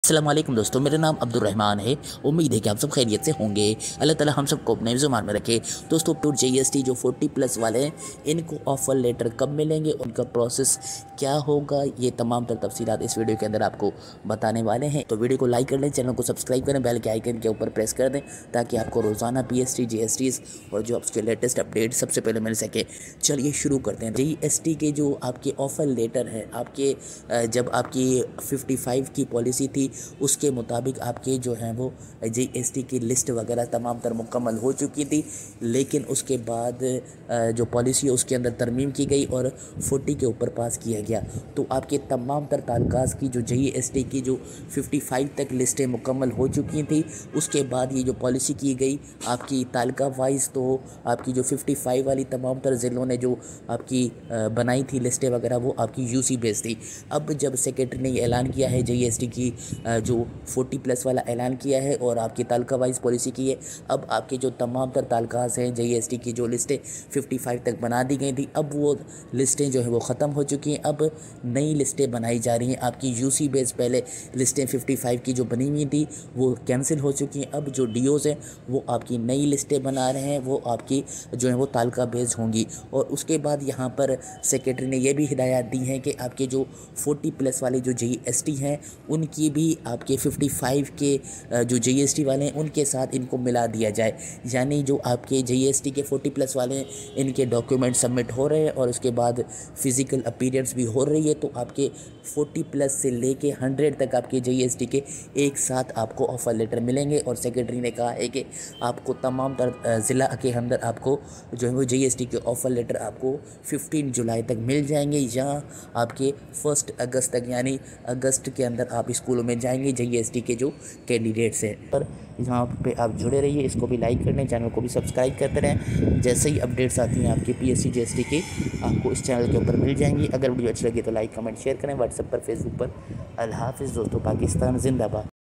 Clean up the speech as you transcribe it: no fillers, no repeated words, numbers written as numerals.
अस्सलाम वालेकुम दोस्तों, मेरा नाम अब्दुर्रहमान है। उम्मीद है कि आप सब खैरियत से होंगे। अल्लाह ताला हम सबको अपने ज़ुबान में रखे। दोस्तों, तो जीएसटी जो 40+ वाले हैं, इनको ऑफ़र लेटर कब मिलेंगे, उनका प्रोसेस क्या होगा, ये तमाम तर तफसीलात इस वीडियो के अंदर आपको बताने वाले हैं। तो वीडियो को लाइक कर लें, चैनल को सब्सक्राइब करें, बेल के आइकन के ऊपर प्रेस कर दें ताकि आपको रोज़ाना पीएसटी जीएसटीज़ और जो आपके लेटेस्ट अपडेट सबसे पहले मिल सके। चलिए शुरू करते हैं। जीएसटी के जो आपके ऑफ़र लेटर है, आपके जब आपकी 55 की पॉलिसी थी उसके मुताबिक आपके जो हैं वो जीएसटी की लिस्ट वगैरह तमाम तर मुकम्मल हो चुकी थी, लेकिन उसके बाद जो पॉलिसी है उसके अंदर तरमीम की गई और 40 के ऊपर पास किया गया। तो आपके तमाम तर ताल्लुकात की जो जीएसटी की जो 55 तक लिस्टें मुकम्मल हो चुकी थी, उसके बाद ये जो पॉलिसी की गई आपकी ताल्लुका वाइज, तो आपकी जो 55 वाली तमाम तर ज़िलों ने जो आपकी बनाई थी लिस्टें वगैरह, वो आपकी यूसी बेस थी। अब जब सेक्रेटरी ने ऐलान किया है जीएसटी की जो 40+ वाला ऐलान किया है और आपकी ताल्लुका वाइज पॉलिसी की है, अब आपके जो तमाम तर ताल्लुकात हैं जीएसटी की जो लिस्टें 55 तक बना दी गई थी, अब वो लिस्टें जो है वो ख़त्म हो चुकी हैं। अब नई लिस्टें बनाई जा रही हैं। आपकी यूसी बेस पहले लिस्टें 55 की जो बनी हुई थी वो कैंसिल हो चुकी हैं। अब जो डीओज़ हैं वो आपकी नई लिस्टें बना रहे हैं, वो आपकी जो है वो ताल्लुका बेस्ड होंगी। और उसके बाद यहाँ पर सेक्रेटरी ने यह भी हिदायत दी हैं कि आपके जो 40+ वाले जो जीएसटी हैं उनकी भी आपके 55 के जो जीएसटी वाले हैं उनके साथ इनको मिला दिया जाए। यानी जो आपके जीएसटी के 40+ वाले हैं, इनके डॉक्यूमेंट सबमिट हो रहे हैं और उसके बाद फ़िज़िकल अपीयरेंस भी हो रही है, तो आपके 40+ से लेके 100 तक आपके जीएसटी के एक साथ आपको ऑफ़र लेटर मिलेंगे। और सेक्रेटरी ने कहा है कि आपको तमाम ज़िला के अंदर आपको जो है वो जीएसटी के ऑफ़र लेटर आपको 15 जुलाई तक मिल जाएंगे, या आपके 1 अगस्त तक, यानी अगस्त के अंदर आप स्कूलों में जाएंगे जीएसटी के जो कैंडिडेट्स हैं। पर यहाँ पे आप जुड़े रहिए, इसको भी लाइक कर लें, चैनल को भी सब्सक्राइब करते रहें। जैसे ही अपडेट्स आती हैं आपकी पीएससी जीएसटी की, आपको इस चैनल के ऊपर मिल जाएंगी। अगर वीडियो अच्छी लगी तो लाइक कमेंट शेयर करें, व्हाट्सएप पर फेसबुक पर। अल्लाह हाफ़िज़ दोस्तों, पाकिस्तान जिंदाबाद।